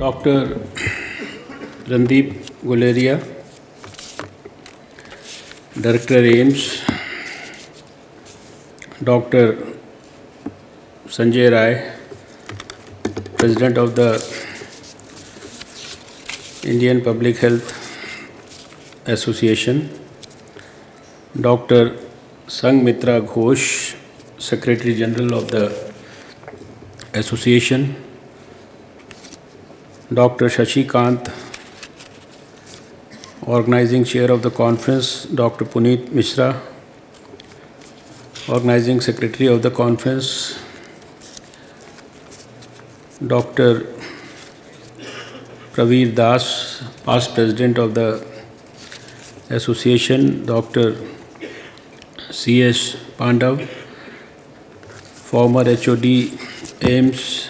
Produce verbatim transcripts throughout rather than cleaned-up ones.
Doctor Randeep Guleria, Director AIIMS, Doctor Sanjay Rai, President of the Indian Public Health Association, Doctor Sanghmitra Ghosh, Secretary General of the Association, Doctor Shashikant, Organizing Chair of the Conference, Doctor Puneet Mishra, Organizing Secretary of the Conference, Doctor Praveer Das, Past President of the Association, Doctor C S Pandav, former H O D AIIMS,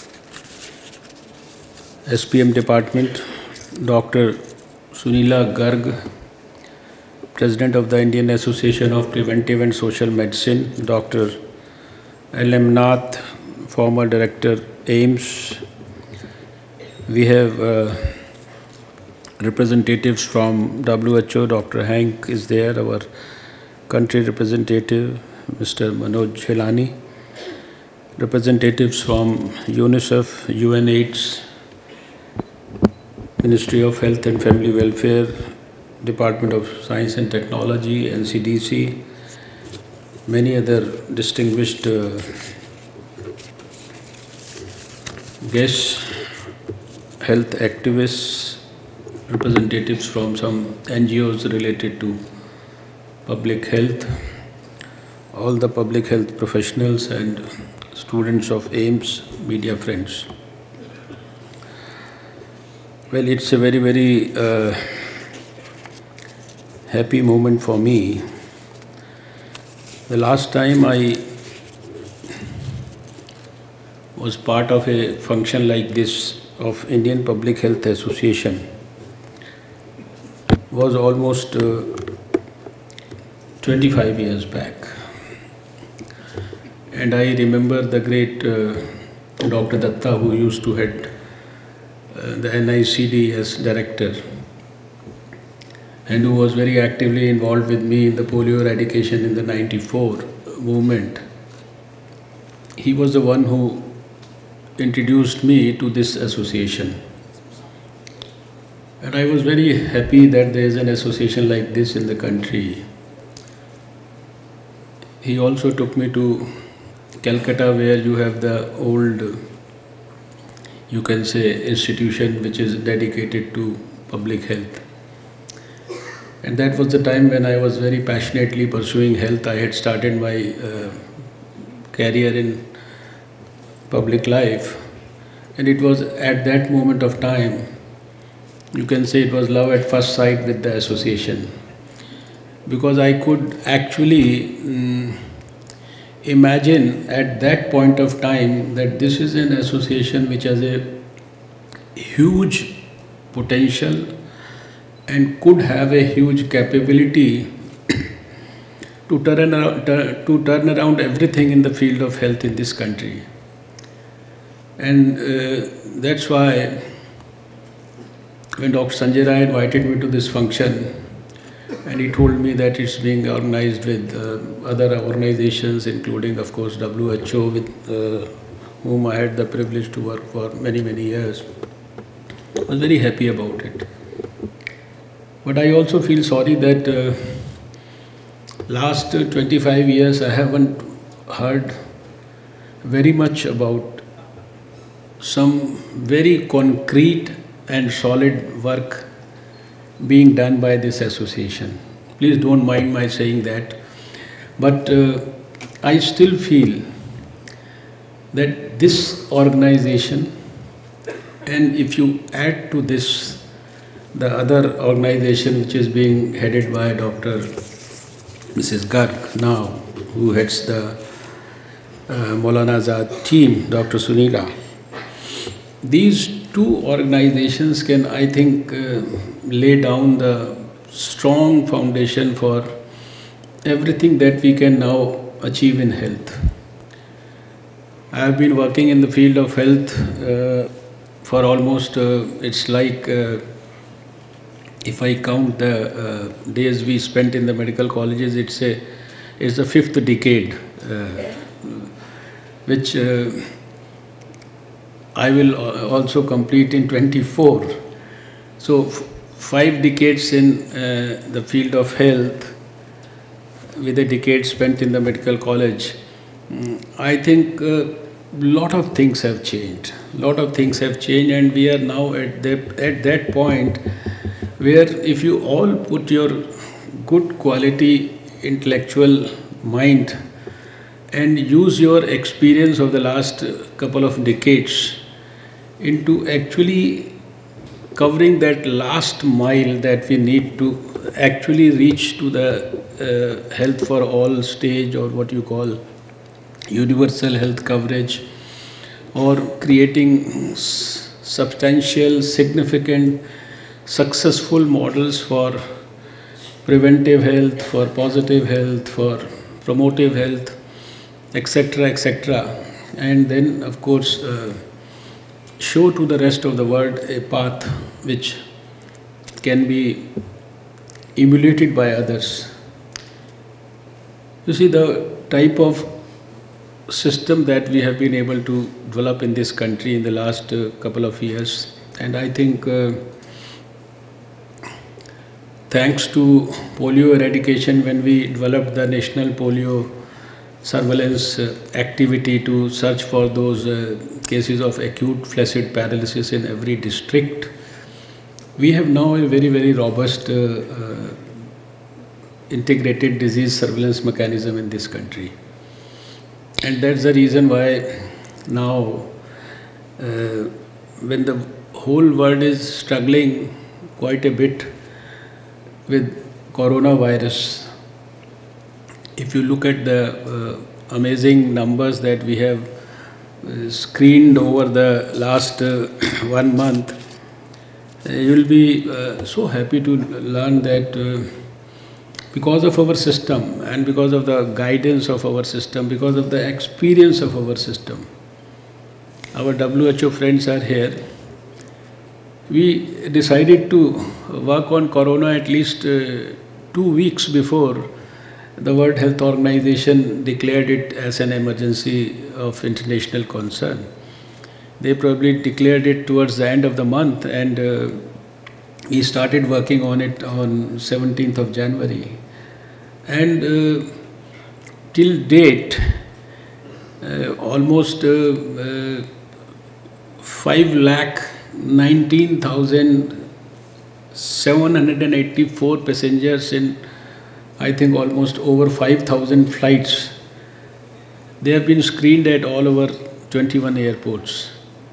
S P M Department, Doctor Sunila Garg, President of the Indian Association of Preventive and Social Medicine, Doctor L M Nath, former Director AIIMS. We have uh, representatives from W H O, Doctor Hank is there, our country representative, Mister Manoj Jhelani, representatives from UNICEF, U N AIDS, Ministry of Health and Family Welfare, Department of Science and Technology, N C D C, many other distinguished uh, guests, health activists, representatives from some N G Os related to public health, all the public health professionals and students of AIIMS, media friends. Well, it's a very, very uh, happy moment for me. The last time I was part of a function like this of Indian Public Health Association was almost uh, twenty-five years back. And I remember the great uh, Doctor Datta, who used to head uh, the N I C D as director, and who was very actively involved with me in the polio eradication in the ninety-four movement. He was the one who introduced me to this association. And I was very happy that there is an association like this in the country. He also took me to Calcutta, where you have the old, you can say, institution which is dedicated to public health. And that was the time when I was very passionately pursuing health. I had started my uh, career in public life, and it was at that moment of time, you can say it was love at first sight with the association, because I could actually um, imagine at that point of time that this is an association which has a huge potential and could have a huge capability to turn around, to turn around everything in the field of health in this country. And uh, that's why when Doctor Sanjay Rai invited me to this function, and he told me that it's being organized with uh, other organizations, including, of course, W H O, with uh, whom I had the privilege to work for many, many years, I was very happy about it. But I also feel sorry that uh, last uh, twenty-five years I haven't heard very much about some very concrete and solid work being done by this association. Please don't mind my saying that. But uh, I still feel that this organization, and if you add to this the other organization which is being headed by Doctor Missus Garg now, who heads the uh, Maulana Azad team, Doctor Sunila, these two organizations can, I think, uh, lay down the strong foundation for everything that we can now achieve in health. I have been working in the field of health uh, for almost, uh, it's like, uh, if I count the uh, days we spent in the medical colleges, it's a, it's the fifth decade, uh, which uh, I will also complete in twenty-four. So f five decades in uh, the field of health, with a decade spent in the medical college. I think a lot of things have changed. Lot of things have changed, and we are now at the, at that point where if you all put your good quality intellectual mind and use your experience of the last couple of decades into actually covering that last mile that we need to actually reach to the uh, health for all stage, or what you call universal health coverage, or creating substantial, significant, successful models for preventive health, for positive health, for promotive health, et cetera, et cetera. And then, of course, uh, show to the rest of the world a path which can be emulated by others. You see, the type of system that we have been able to develop in this country in the last uh, couple of years, and I think uh, thanks to polio eradication, when we developed the national polio surveillance uh, activity to search for those uh, cases of acute flaccid paralysis in every district, we have now a very, very robust uh, uh, integrated disease surveillance mechanism in this country. And that's the reason why now, uh, when the whole world is struggling quite a bit with coronavirus, if you look at the uh, amazing numbers that we have uh, screened over the last uh, one month, uh, you will be uh, so happy to learn that uh, because of our system and because of the guidance of our system, because of the experience of our system, our W H O friends are here. We decided to work on corona at least uh, two weeks before the World Health Organization declared it as an emergency of international concern. They probably declared it towards the end of the month, and uh, we started working on it on seventeenth of January. And uh, till date, uh, almost uh, uh, five lakh nineteen thousand seven hundred eighty-four passengers in, I think, almost over five thousand flights. They have been screened at all over twenty-one airports.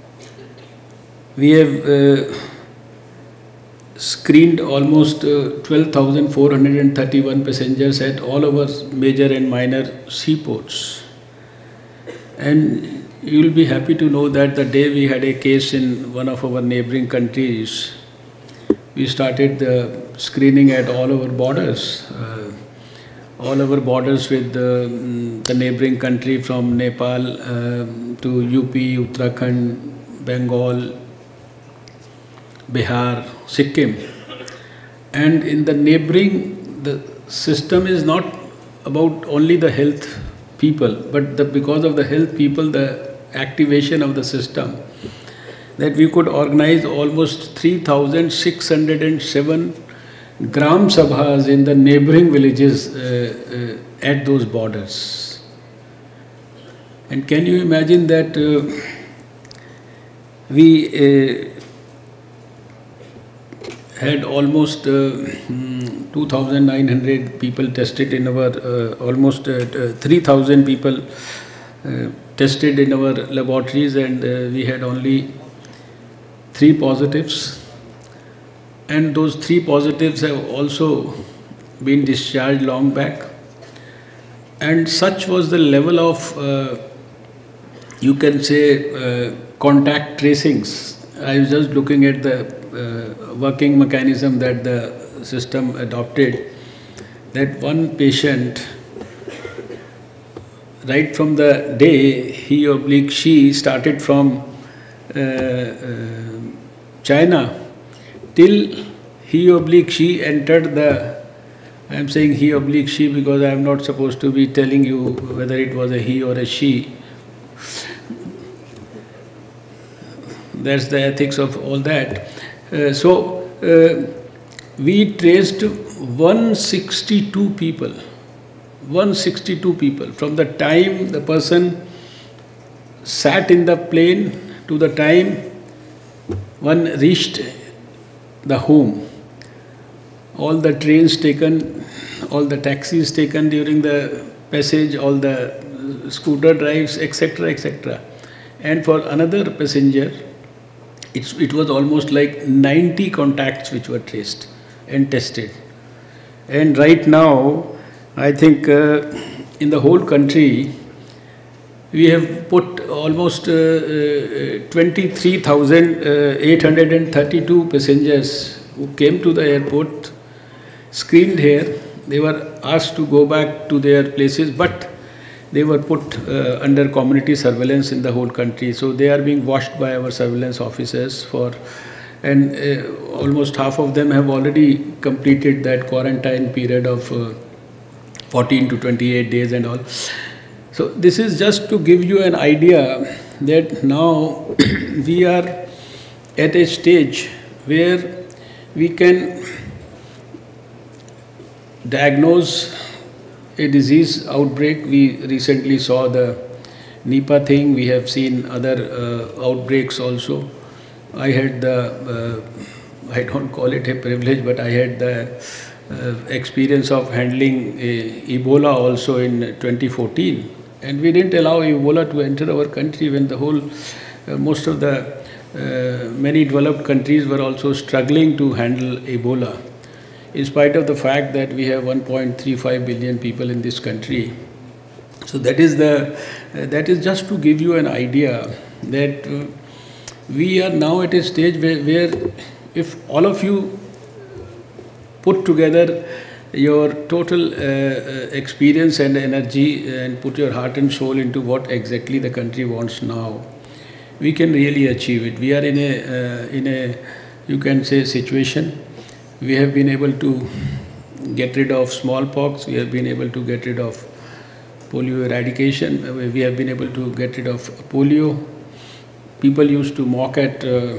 We have uh, screened almost uh, twelve thousand four hundred thirty-one passengers at all our major and minor seaports. And you will be happy to know that the day we had a case in one of our neighboring countries, we started the screening at all our borders. Uh, all our borders with the, the neighboring country, from Nepal uh, to U P, Uttarakhand, Bengal, Bihar, Sikkim. And in the neighboring, the system is not about only the health people, but the, because of the health people, the activation of the system, that we could organize almost three thousand six hundred seven Gram Sabhas in the neighboring villages uh, uh, at those borders. And can you imagine that uh, we uh, had almost uh, two thousand nine hundred people tested in our, uh, almost uh, three thousand people uh, tested in our laboratories, and uh, we had only three positives. And those three positives have also been discharged long back. And such was the level of, uh, you can say, uh, contact tracings. I was just looking at the uh, working mechanism that the system adopted, that one patient, right from the day he oblique she started from uh, uh, China, till he oblique she entered the, I am saying he oblique she because I am not supposed to be telling you whether it was a he or a she. That's the ethics of all that. Uh, so, uh, we traced one hundred sixty-two people, one hundred sixty-two people, from the time the person sat in the plane to the time one reached the home. All the trains taken, all the taxis taken during the passage, all the scooter drives, et cetera, et cetera. And for another passenger, it's, it was almost like ninety contacts which were traced and tested. And right now, I think uh, in the whole country, we have put almost uh, uh, twenty-three thousand eight hundred thirty-two passengers who came to the airport, screened here. They were asked to go back to their places, but they were put uh, under community surveillance in the whole country. So they are being watched by our surveillance officers for, and uh, almost half of them have already completed that quarantine period of uh, fourteen to twenty-eight days and all. So this is just to give you an idea that now we are at a stage where we can diagnose a disease outbreak. We recently saw the Nipah thing. We have seen other uh, outbreaks also. I had the, uh, I don't call it a privilege, but I had the uh, experience of handling a Ebola also in twenty fourteen. And we didn't allow Ebola to enter our country when the whole, uh, most of the, uh, many developed countries were also struggling to handle Ebola. In spite of the fact that we have one point three five billion people in this country. So that is the, uh, that is just to give you an idea that uh, we are now at a stage where, where if all of you put together your total uh, uh, experience and energy and put your heart and soul into what exactly the country wants now, we can really achieve it. We are in a, uh, in a, you can say, situation. We have been able to get rid of smallpox, we have been able to get rid of polio eradication, we have been able to get rid of polio. People used to mock at uh,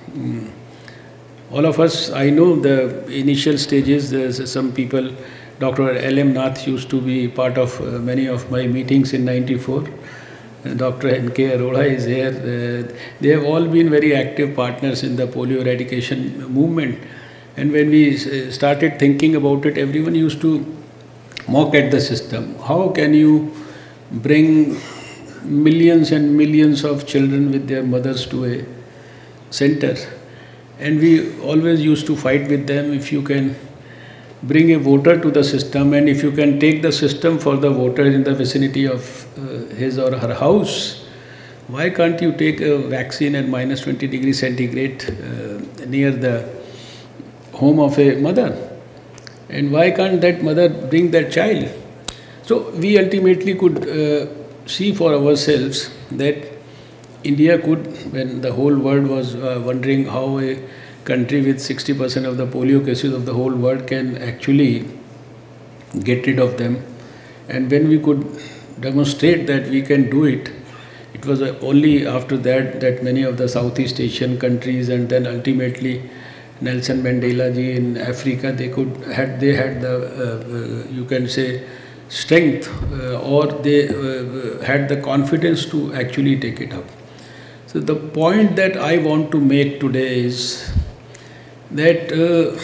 all of us. I know the initial stages, there's some people, Doctor L M Nath used to be part of uh, many of my meetings in ninety-four. Uh, Doctor N K Arora is here. Uh, they have all been very active partners in the polio eradication movement. And when we started thinking about it, everyone used to mock at the system. How can you bring millions and millions of children with their mothers to a center? And we always used to fight with them. If you can bring a voter to the system, and if you can take the system for the voter in the vicinity of uh, his or her house, why can't you take a vaccine at minus twenty degrees centigrade uh, near the home of a mother? And why can't that mother bring that child? So we ultimately could uh, see for ourselves that India could, when the whole world was uh, wondering how a country with sixty percent of the polio cases of the whole world can actually get rid of them. And when we could demonstrate that we can do it, it was uh, only after that that many of the Southeast Asian countries and then ultimately Nelson Mandela ji in Africa, they could had they had the uh, uh, you can say strength uh, or they uh, had the confidence to actually take it up. So the point that I want to make today is that uh,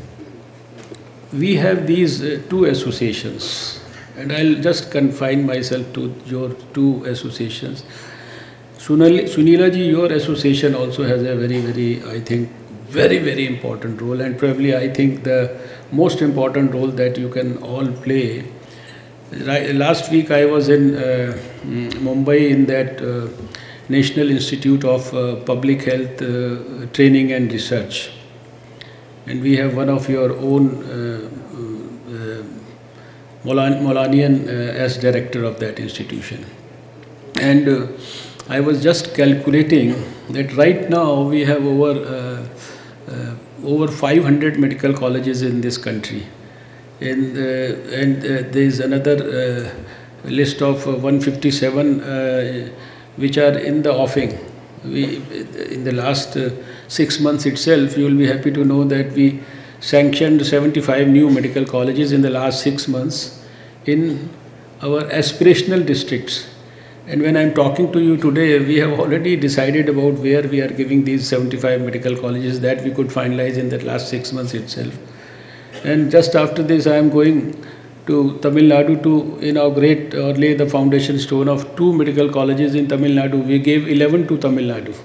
we have these uh, two associations, and I'll just confine myself to your two associations. Sunila ji, your association also has a very, very, I think, very, very important role, and probably I think the most important role that you can all play. Last week I was in uh, Mumbai in that uh, National Institute of uh, Public Health uh, Training and Research, and we have one of your own uh, uh, Molanian uh, as director of that institution. And uh, I was just calculating that right now we have over uh, uh, over five hundred medical colleges in this country, and uh, and uh, there is another uh, list of uh, one hundred fifty-seven uh, which are in the offing. We, in the last uh, six months itself, you will be happy to know that we sanctioned seventy-five new medical colleges in the last six months in our aspirational districts. And when I am talking to you today, we have already decided about where we are giving these seventy-five medical colleges that we could finalize in the last six months itself. And just after this, I am going to Tamil Nadu to inaugurate or lay the foundation stone of two medical colleges in Tamil Nadu. We gave eleven to Tamil Nadu.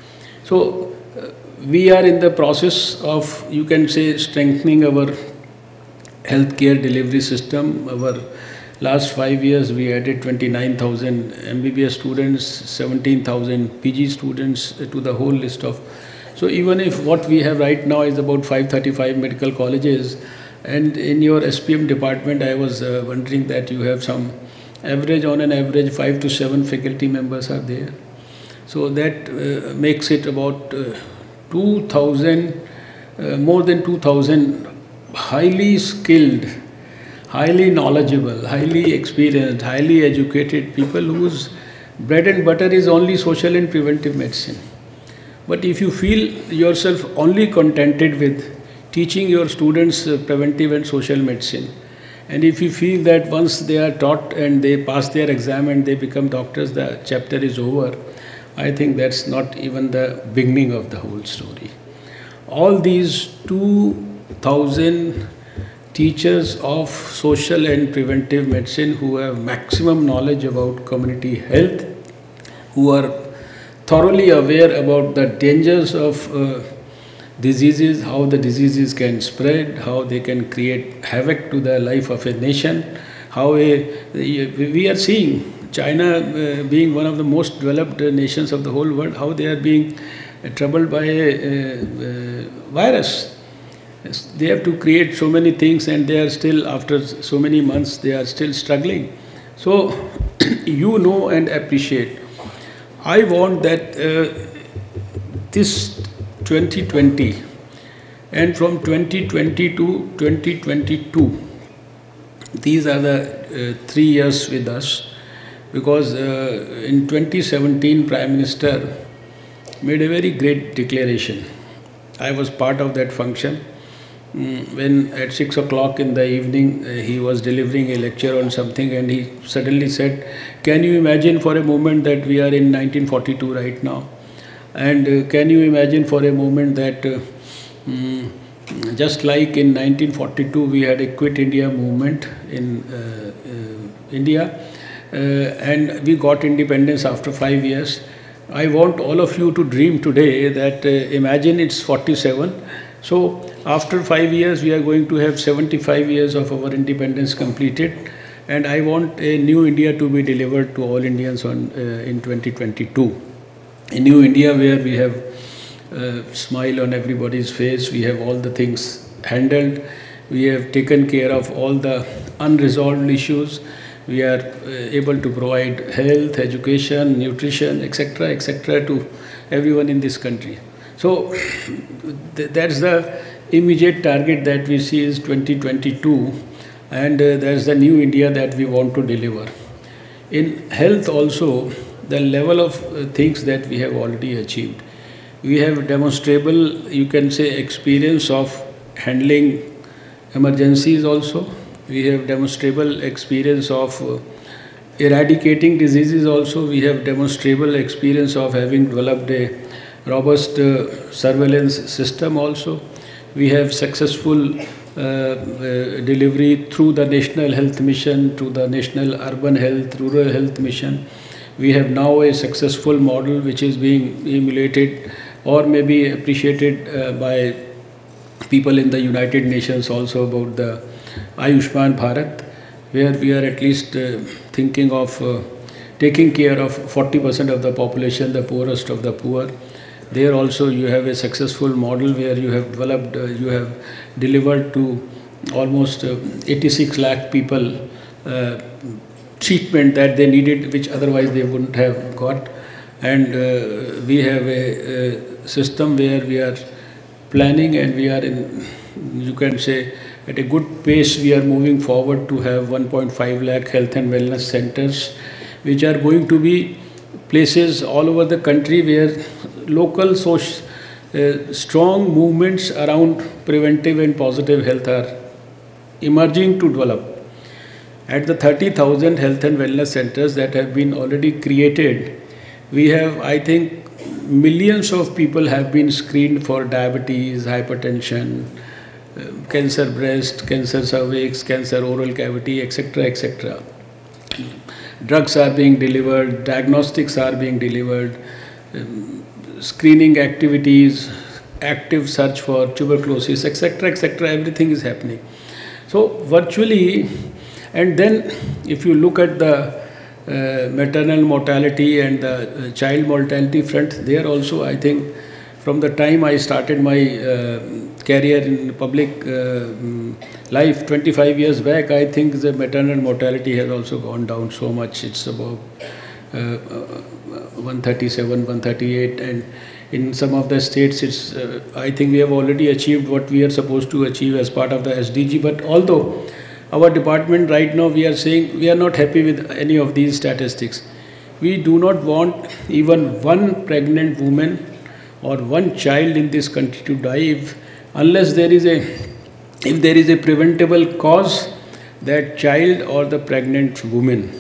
So uh, we are in the process of, you can say, strengthening our healthcare delivery system. Our last five years we added twenty-nine thousand M B B S students, seventeen thousand P G students to the whole list of. So even if what we have right now is about five hundred thirty-five medical colleges, and in your S P M department, I was uh, wondering that you have some average, on an average, five to seven faculty members are there. So that uh, makes it about uh, two thousand, uh, more than two thousand highly skilled, highly knowledgeable, highly experienced, highly educated people whose bread and butter is only social and preventive medicine. But if you feel yourself only contented with teaching your students uh, preventive and social medicine, and if you feel that once they are taught and they pass their exam and they become doctors, the chapter is over, I think that's not even the beginning of the whole story. All these two thousand teachers of social and preventive medicine who have maximum knowledge about community health, who are thoroughly aware about the dangers of uh, diseases, how the diseases can spread, how they can create havoc to the life of a nation, how a, we are seeing China uh, being one of the most developed uh, nations of the whole world, how they are being uh, troubled by a, a, a virus. Yes, they have to create so many things, and they are still, after so many months, they are still struggling. So you know and appreciate. I want that uh, this twenty twenty and from twenty twenty to twenty twenty-two, these are the uh, three years with us, because uh, in twenty seventeen Prime Minister made a very great declaration. I was part of that function mm, when at six o'clock in the evening uh, he was delivering a lecture on something, and he suddenly said, can you imagine for a moment that we are in nineteen forty-two right now? And uh, can you imagine for a moment that uh, mm, just like in nineteen forty-two we had a Quit India movement in uh, uh, India, uh, and we got independence after five years. I want all of you to dream today that uh, imagine it's forty-seven. So after five years we are going to have seventy-five years of our independence completed, and I want a new India to be delivered to all Indians on uh, in twenty twenty-two. A new India where we have a smile on everybody's face, we have all the things handled, we have taken care of all the unresolved issues, we are uh, able to provide health, education, nutrition, et cetera, et cetera to everyone in this country. So th that's the immediate target that we see is twenty twenty-two, and uh, that's the new India that we want to deliver. In health also, the level of uh, things that we have already achieved. We have demonstrable, you can say, experience of handling emergencies also. We have demonstrable experience of uh, eradicating diseases also. We have demonstrable experience of having developed a robust uh, surveillance system also. We have successful uh, uh, delivery through the National Health Mission, through the National Urban Health, Rural Health Mission. We have now a successful model which is being emulated or maybe appreciated uh, by people in the United Nations also, about the Ayushman Bharat, where we are at least uh, thinking of uh, taking care of forty percent of the population, the poorest of the poor. There also you have a successful model where you have developed, uh, you have delivered to almost uh, eighty-six lakh people uh, treatment that they needed, which otherwise they wouldn't have got. And uh, we have a, a system where we are planning, and we are in, you can say, at a good pace. We are moving forward to have one point five lakh health and wellness centers, which are going to be places all over the country where local social, uh, strong movements around preventive and positive health are emerging to develop. At the thirty thousand health and wellness centers that have been already created, we have, I think, millions of people have been screened for diabetes, hypertension, uh, cancer breast, cancer cervix, cancer oral cavity, et cetera, et cetera. Drugs are being delivered, diagnostics are being delivered, um, screening activities, active search for tuberculosis, et cetera, et cetera. Everything is happening. So virtually, and then if you look at the uh, maternal mortality and the uh, child mortality front, there also, I think, from the time I started my uh, career in public uh, life twenty-five years back, I think the maternal mortality has also gone down so much. It's about uh, one thirty-seven, one thirty-eight, and in some of the states, it's uh, I think we have already achieved what we are supposed to achieve as part of the S D G. But although our department right now, we are saying we are not happy with any of these statistics. We do not want even one pregnant woman or one child in this country to die if, unless there is a, if there is a preventable cause, that child or the pregnant woman,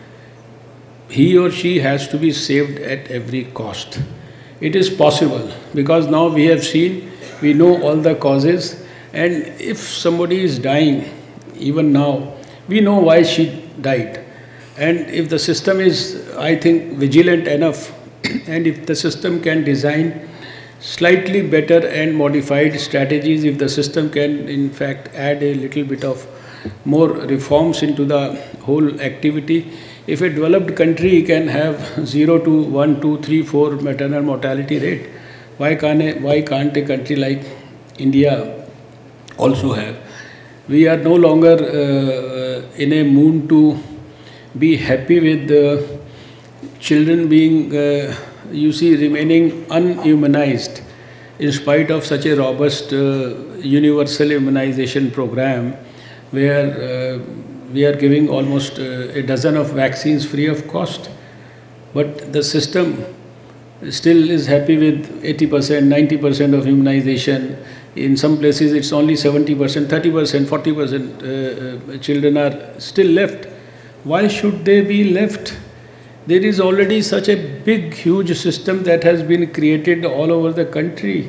he or she has to be saved at every cost. It is possible because now we have seen, we know all the causes, and if somebody is dying, even now, we know why she died. And if the system is, I think, vigilant enough, and if the system can design slightly better and modified strategies, if the system can in fact add a little bit of more reforms into the whole activity, if a developed country can have zero to one, two, three, four maternal mortality rate, why can't a, why can't a country like India also have? We are no longer uh, in a mood to be happy with the children being, uh, you see, remaining unimmunized in spite of such a robust uh, universal immunization program where uh, we are giving almost uh, a dozen of vaccines free of cost. But the system still is happy with eighty percent, ninety percent of immunization. In some places it's only seventy percent, thirty percent, forty percent uh, uh, children are still left. Why should they be left? There is already such a big, huge system that has been created all over the country.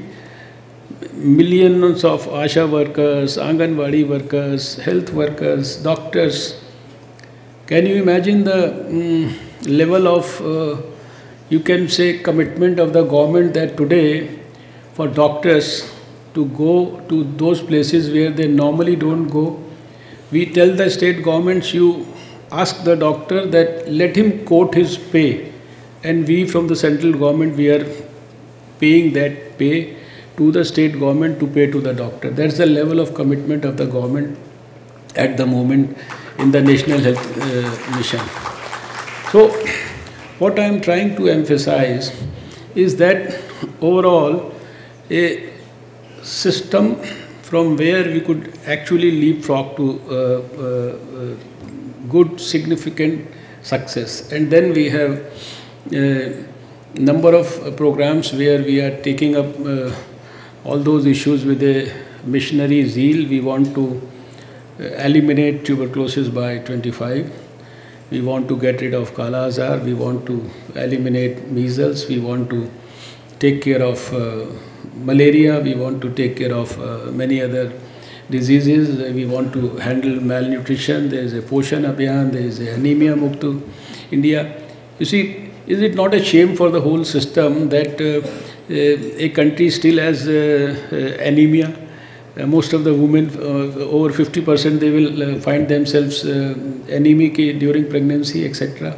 Millions of Asha workers, Anganwadi workers, health workers, doctors. Can you imagine the um, level of, uh, you can say, commitment of the government that today for doctors to go to those places where they normally don't go? We tell the state governments, you ask the doctor that let him quote his pay, and we from the central government, we are paying that pay to the state government to pay to the doctor. That's the level of commitment of the government at the moment in the National Health uh, Mission. So, what I am trying to emphasize is that overall a system from where we could actually leapfrog to uh, uh, uh, good, significant success. And then we have a number of programs where we are taking up uh, all those issues with a missionary zeal. We want to eliminate tuberculosis by twenty-five. We want to get rid of Kala Azar. We want to eliminate measles. We want to take care of uh, malaria. We want to take care of uh, many other diseases. We want to handle malnutrition. There is a Poshan Abhiyan. There is a Anemia Muktu India. You see, is it not a shame for the whole system that uh, a country still has uh, uh, anemia? Uh, most of the women, uh, over fifty percent, they will uh, find themselves uh, anemic during pregnancy, et cetera.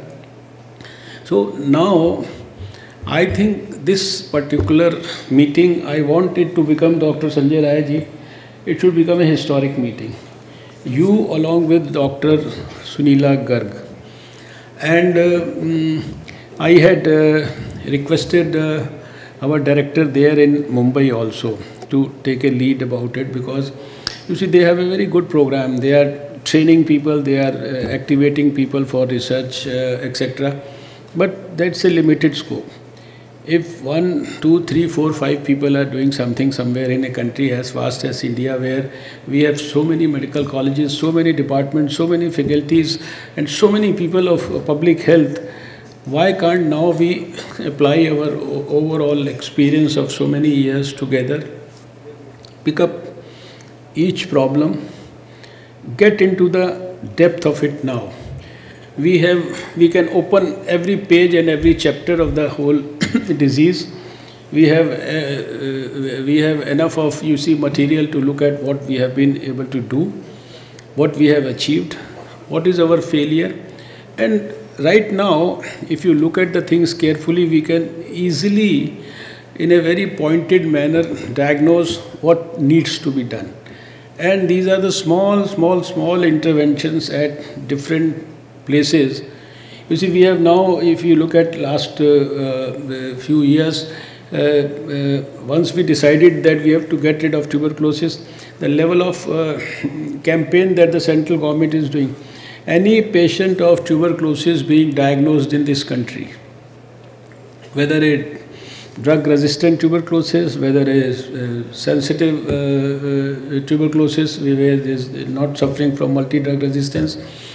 So now, I think this particular meeting, I want it to become, Doctor Sanjay Rai ji, it should become a historic meeting. You along with Doctor Sunila Garg, And uh, mm, I had uh, requested uh, our director there in Mumbai also to take a lead about it, because you see they have a very good program. They are training people, they are uh, activating people for research, uh, et cetera. But that's a limited scope. If one, two, three, four, five people are doing something somewhere in a country as vast as India, where we have so many medical colleges, so many departments, so many faculties, and so many people of public health, why can't now we apply our overall experience of so many years together, pick up each problem, get into the depth of it now. We have, we can open every page and every chapter of the whole disease. We have, uh, uh, we have enough of, you see, material to look at what we have been able to do, what we have achieved, what is our failure. And right now, if you look at the things carefully, we can easily, in a very pointed manner, diagnose what needs to be done. And these are the small, small, small interventions at different places. You see, we have now, if you look at last uh, uh, few years, uh, uh, once we decided that we have to get rid of tuberculosis, the level of uh, campaign that the central government is doing, any patient of tuberculosis being diagnosed in this country, whether a drug-resistant tuberculosis, whether a uh, sensitive uh, uh, tuberculosis, where there is not suffering from multi-drug resistance,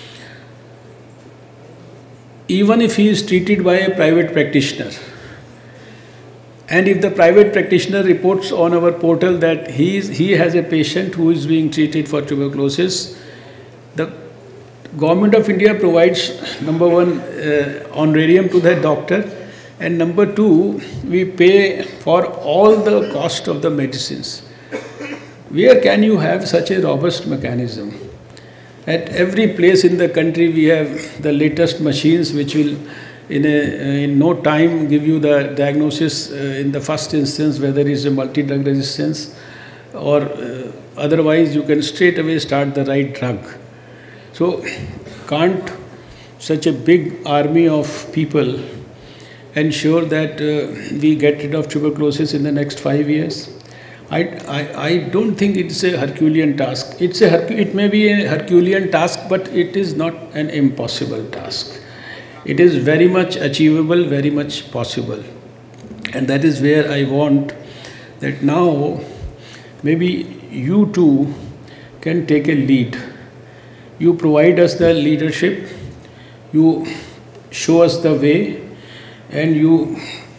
even if he is treated by a private practitioner, and if the private practitioner reports on our portal that he, is, he has a patient who is being treated for tuberculosis, the Government of India provides, number one, uh, honorarium to that doctor, and number two, we pay for all the cost of the medicines. Where can you have such a robust mechanism? At every place in the country we have the latest machines which will in, a, in no time give you the diagnosis uh, in the first instance whether it is a multi-drug resistance or uh, otherwise you can straight away start the right drug. So can't such a big army of people ensure that uh, we get rid of tuberculosis in the next five years? I, I, I don't think it's a Herculean task. It's a Hercu it may be a Herculean task, but it is not an impossible task. It is very much achievable, very much possible. And that is where I want that now maybe you too can take a lead. You provide us the leadership, you show us the way, and you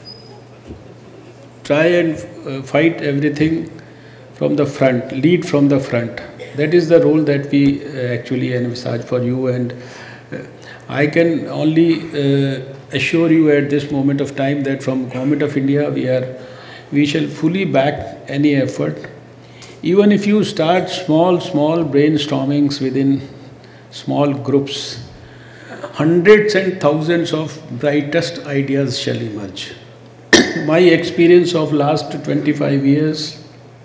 try and uh, fight everything from the front, lead from the front. That is the role that we uh, actually envisage for you, and uh, I can only uh, assure you at this moment of time that from Government of India we are, we shall fully back any effort. Even if you start small, small brainstormings within small groups, hundreds and thousands of brightest ideas shall emerge. My experience of last twenty-five years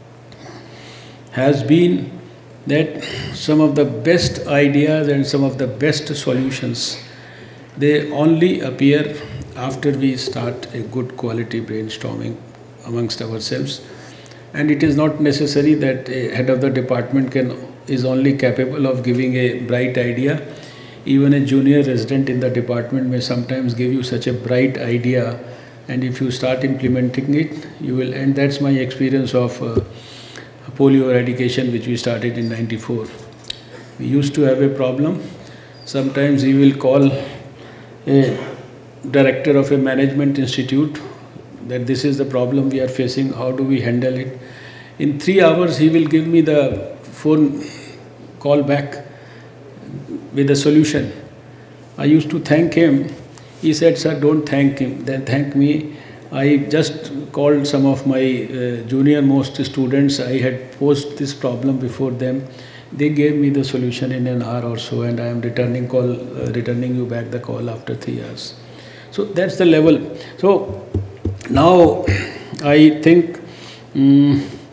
has been that some of the best ideas and some of the best solutions, they only appear after we start a good quality brainstorming amongst ourselves. And it is not necessary that a head of the department can is only capable of giving a bright idea. Even a junior resident in the department may sometimes give you such a bright idea, and if you start implementing it, you will, and that's my experience of uh, polio eradication, which we started in ninety-four. We used to have a problem. Sometimes he will call a director of a management institute that this is the problem we are facing, how do we handle it? In three hours he will give me the phone call back with a solution. I used to thank him. He said, sir, don't thank him, then thank me. I just called some of my uh, junior most students. I had posed this problem before them. They gave me the solution in an hour or so, and I am returning call, uh, returning you back the call after three hours. So that's the level. So now I think um,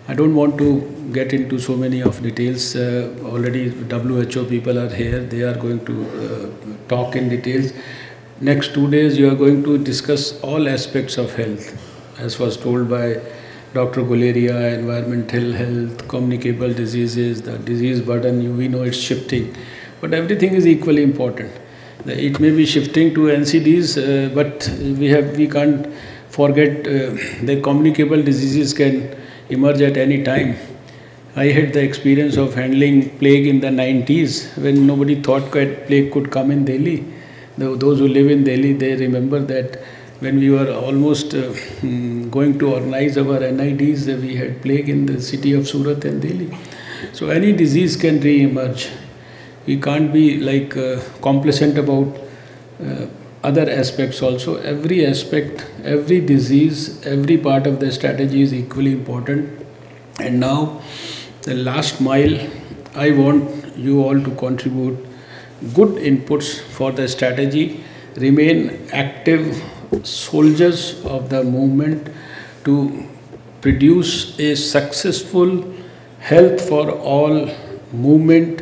I don't want to get into so many of details. Uh, already W H O people are here. They are going to uh, talk in details. Next two days you are going to discuss all aspects of health, as was told by Doctor Guleria: environmental health, communicable diseases, the disease burden. You, we know it's shifting, but everything is equally important. It may be shifting to N C Ds, uh, but we have we can't forget uh, that communicable diseases can emerge at any time. I had the experience of handling plague in the nineties when nobody thought that plague could come in Delhi. Those who live in Delhi, they remember that when we were almost uh, going to organize our N I Ds, uh, we had plague in the city of Surat and Delhi. So any disease can re-emerge. We can't be like uh, complacent about uh, other aspects also. Every aspect, every disease, every part of the strategy is equally important. And now, the last mile, I want you all to contribute good inputs for the strategy. Remain active soldiers of the movement to produce a successful health for all movement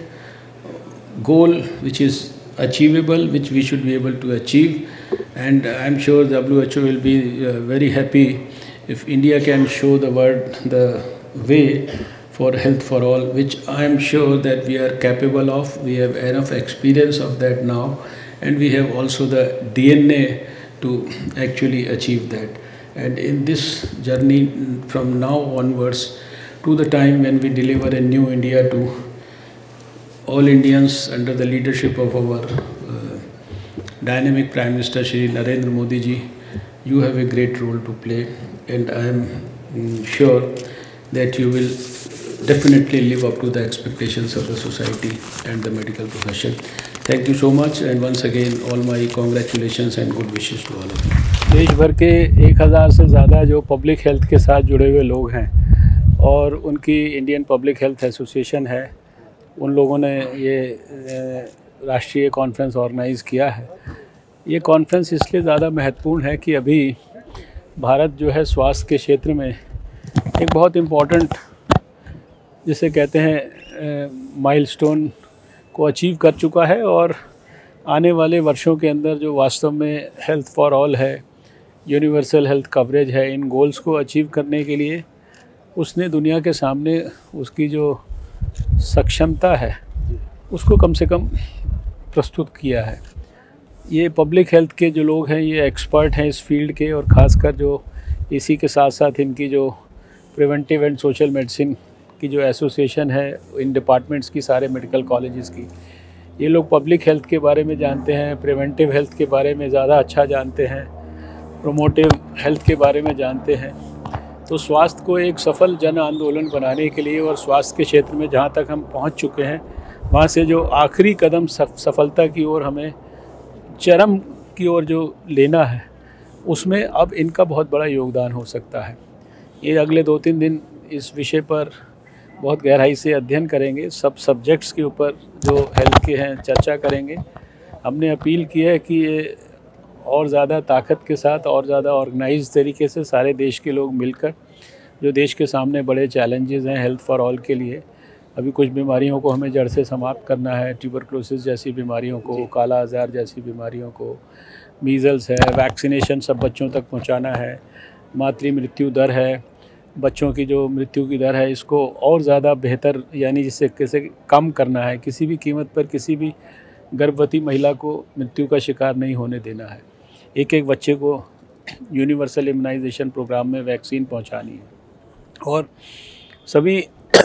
goal, which is achievable, which we should be able to achieve. And I am sure W H O will be uh, very happy if India can show the world the way for health for all, which I am sure that we are capable of. We have enough experience of that now, and we have also the D N A to actually achieve that. And in this journey from now onwards to the time when we deliver a new India to all Indians under the leadership of our uh, dynamic Prime Minister Shri Narendra Modi ji, you have a great role to play, and I am mm, sure that you will definitely live up to the expectations of the society and the medical profession. Thank you so much, and once again all my congratulations and good wishes to all of you. देश भर के एक हज़ार से ज़्यादा जो public health के साथ जुड़े हुए लोग हैं और उनकी इंडियन पब्लिक हेल्थ एसोसिएशन है, उन लोगों ने ये राष्ट्रीय कॉन्फ्रेंस ऑर्गेनाइज़ किया है। ये कॉन्फ्रेंस इसलिए ज़्यादा महत्वपूर्ण है कि अभी भारत जो है स्वास्थ्य के क्षेत्र में एक बहुत इम्पॉर्टेंट, जिसे कहते हैं, माइलस्टोन को अचीव कर चुका है, और आने वाले वर्षों के अंदर जो वास्तव में हेल्थ फॉर ऑल है, यूनिवर्सल हेल्थ कवरेज है, इन गोल्स को अचीव करने के लिए उसने दुनिया के सामने उसकी जो सक्षमता है उसको कम से कम प्रस्तुत किया है। ये पब्लिक हेल्थ के जो लोग हैं, ये एक्सपर्ट हैं इस फील्ड के, और ख़ासकर जो इसी के साथ साथ इनकी जो प्रिवेंटिव एंड सोशल मेडिसिन की जो एसोसिएशन है इन डिपार्टमेंट्स की, सारे मेडिकल कॉलेजेस की, ये लोग पब्लिक हेल्थ के बारे में जानते हैं, प्रिवेंटिव हेल्थ के बारे में ज़्यादा अच्छा जानते हैं, प्रोमोटिव हेल्थ के बारे में जानते हैं। तो स्वास्थ्य को एक सफल जन आंदोलन बनाने के लिए और स्वास्थ्य के क्षेत्र में जहाँ तक हम पहुँच चुके हैं, वहाँ से जो आखिरी कदम सफलता की ओर, हमें चरम की ओर जो लेना है, उसमें अब इनका बहुत बड़ा योगदान हो सकता है। ये अगले दो तीन दिन इस विषय पर बहुत गहराई से अध्ययन करेंगे, सब सब्जेक्ट्स के ऊपर जो हेल्थ के हैं चर्चा करेंगे। हमने अपील की है कि ये और ज़्यादा ताकत के साथ और ज़्यादा ऑर्गेनाइज तरीके से सारे देश के लोग मिलकर, जो देश के सामने बड़े चैलेंजेस हैं हेल्थ फॉर ऑल के लिए, अभी कुछ बीमारियों को हमें जड़ से समाप्त करना है, ट्यूबरक्लोसिस जैसी बीमारियों को, काला आज़ार जैसी बीमारियों को, मीज़ल्स है, वैक्सीनेशन सब बच्चों तक पहुंचाना है, मातृ मृत्यु दर है, बच्चों की जो मृत्यु की दर है, इसको और ज़्यादा बेहतर, यानी जिससे कैसे कम करना है, किसी भी कीमत पर किसी भी गर्भवती महिला को मृत्यु का शिकार नहीं होने देना है। एक एक बच्चे को यूनिवर्सल इम्यूनाइजेशन प्रोग्राम में वैक्सीन पहुंचानी है, और सभी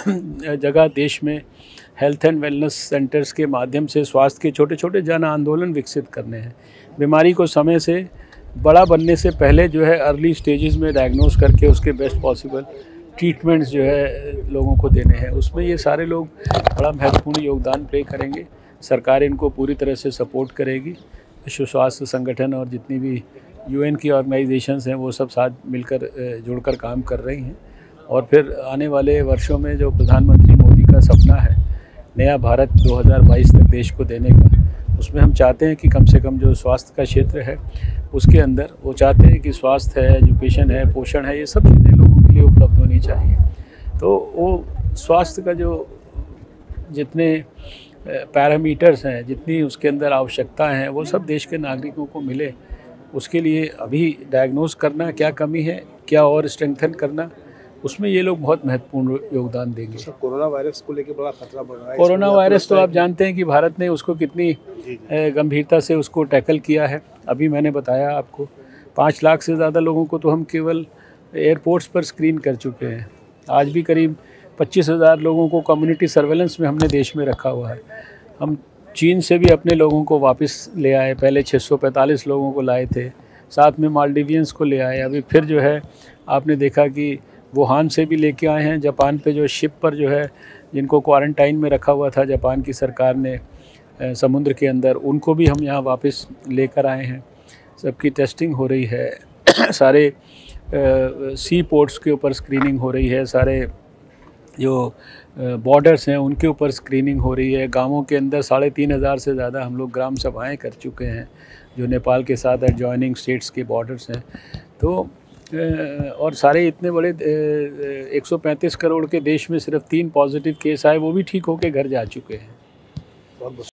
जगह देश में हेल्थ एंड वेलनेस सेंटर्स के माध्यम से स्वास्थ्य के छोटे छोटे जन आंदोलन विकसित करने हैं। बीमारी को समय से बड़ा बनने से पहले जो है अर्ली स्टेजेस में डायग्नोस करके उसके बेस्ट पॉसिबल ट्रीटमेंट्स जो है लोगों को देने हैं। उसमें ये सारे लोग बड़ा महत्वपूर्ण योगदान प्ले करेंगे। सरकार इनको पूरी तरह से सपोर्ट करेगी। विश्व स्वास्थ्य संगठन और जितनी भी यूएन की ऑर्गेनाइजेशंस हैं वो सब साथ मिलकर जुड़कर काम कर रही हैं। और फिर आने वाले वर्षों में जो प्रधानमंत्री मोदी का सपना है नया भारत दो हज़ार बाईस तक देश को देने का, उसमें हम चाहते हैं कि कम से कम जो स्वास्थ्य का क्षेत्र है उसके अंदर वो चाहते हैं कि स्वास्थ्य है, एजुकेशन है, पोषण है, ये सब चीज़ें लोगों के लिए उपलब्ध होनी चाहिए। तो वो स्वास्थ्य का जो जितने पैरामीटर्स हैं, जितनी उसके अंदर आवश्यकता हैं, वो सब देश के नागरिकों को मिले, उसके लिए अभी डायग्नोज करना क्या कमी है, क्या और स्ट्रेंथन करना, उसमें ये लोग बहुत महत्वपूर्ण योगदान देंगे। कोरोना वायरस को लेकर बड़ा खतरा बढ़ रहा है। कोरोना वायरस तो आप जानते हैं कि भारत ने उसको कितनी गंभीरता से उसको टैकल किया है। अभी मैंने बताया आपको, पाँच लाख से ज़्यादा लोगों को तो हम केवल एयरपोर्ट्स पर स्क्रीन कर चुके हैं। आज भी करीब पच्चीस हज़ार लोगों को कम्युनिटी सर्वेलेंस में हमने देश में रखा हुआ है। हम चीन से भी अपने लोगों को वापस ले आए, पहले छः सौ पैंतालीस लोगों को लाए थे, साथ में मालदीवियंस को ले आए। अभी फिर जो है आपने देखा कि वुहान से भी लेके आए हैं। जापान पे जो शिप पर जो है जिनको क्वारंटाइन में रखा हुआ था जापान की सरकार ने समुद्र के अंदर, उनको भी हम यहाँ वापस लेकर आए हैं। सबकी टेस्टिंग हो रही है, सारे सी पोर्ट्स के ऊपर स्क्रीनिंग हो रही है, सारे जो बॉर्डर्स हैं उनके ऊपर स्क्रीनिंग हो रही है। गांवों के अंदर साढ़े तीन हज़ार से ज़्यादा हम लोग ग्राम सभाएं कर चुके हैं जो नेपाल के साथ एडजॉइनिंग स्टेट्स के बॉर्डर्स हैं। तो और सारे इतने बड़े एक सौ पैंतीस करोड़ के देश में सिर्फ तीन पॉजिटिव केस आए, वो भी ठीक होके घर जा चुके हैं।